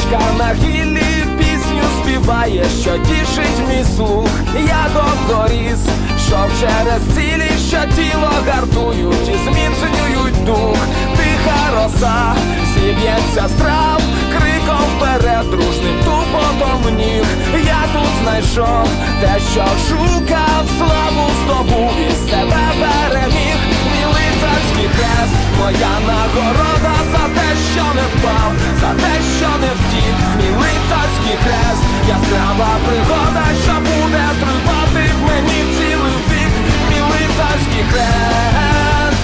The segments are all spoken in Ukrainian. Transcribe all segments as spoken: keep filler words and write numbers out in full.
Пташка на гіллі пісню співає, що тішить мій слух. Я доріс, що через цілі, що тіло гартують і зміцнюють дух. Тиха роса зіб'ється з трав, криком вперед, дружним тупотом ніг. Я тут знайшов те, що шукав, славу здобув і себе переміг. Мій лицарський хрест, моя нагорода за те, що не впав, за те, що не втік. Мій лицарський хрест, яскрава пригода, що буде тривати в мені цілий вік. Мій лицарський хрест.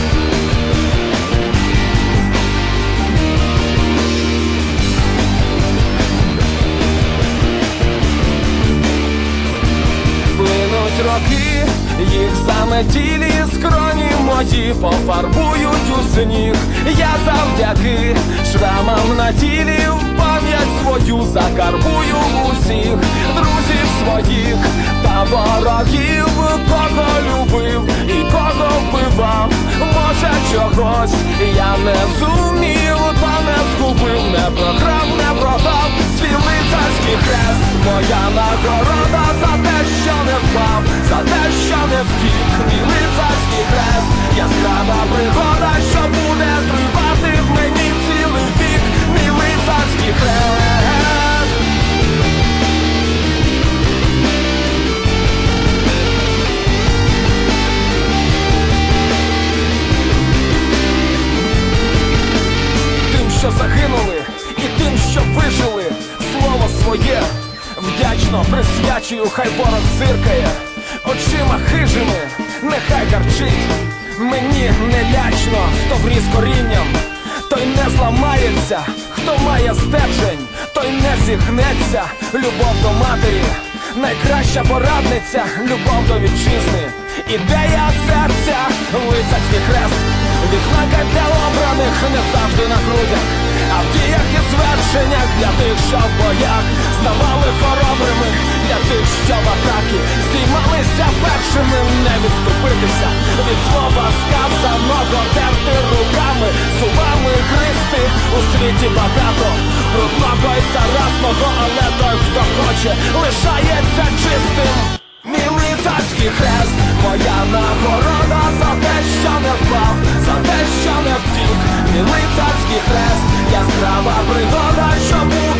Плинуть роки, їх заметілі скроні мої пофарбують у сніг. Я завдяки шрамам на тілі в пам'ять свою закарбую усіх друзів своїх та ворогів, кого любив і кого вбивав. Може чогось я не зумів, та не згубив, не програв, не продав свій лицарський хрест. Моя нагорода за те, що не впав, за те, що не втік. Мій лицарський хрест, яскрава пригода, що буде тривати в мені цілий вік. Мій лицарський хрест. Тим, що загинули, і тим, що вижили, слово своє вдячно присвячую, хай ворог зиркає очима хижими, нехай гарчить. Мені не лячно, хто вріс корінням, той не зламається, хто має стержень, той не зігнеться. Любов до матері, найкраща порадниця, любов до вітчизни, ідея серця, лицарський хрест. Відзнака для обраних не завжди на грудях, а в діях і звершеннях для тих, що в боях ставали хоробрими, для тих, що в атаки здіймалися першими. Не відступитися від слова сказаного, терти руками, зубами гризти. У світі багато брудного і заразного, але той, хто хоче, лишається чистим. Мій лицарський хрест, моя нагорода за те, що не впав, за те, що не втік. Мій лицарський хрест, яскрава пригода, що буде